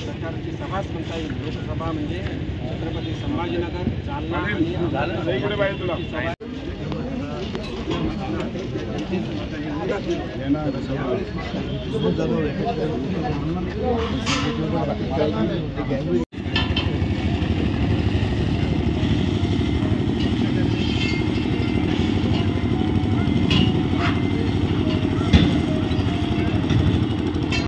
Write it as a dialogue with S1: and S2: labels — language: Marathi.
S1: सरकारची सभाच म्हणता येईल। लोकसभा म्हणजे छत्रपती संभाजीनगर, जालना आणि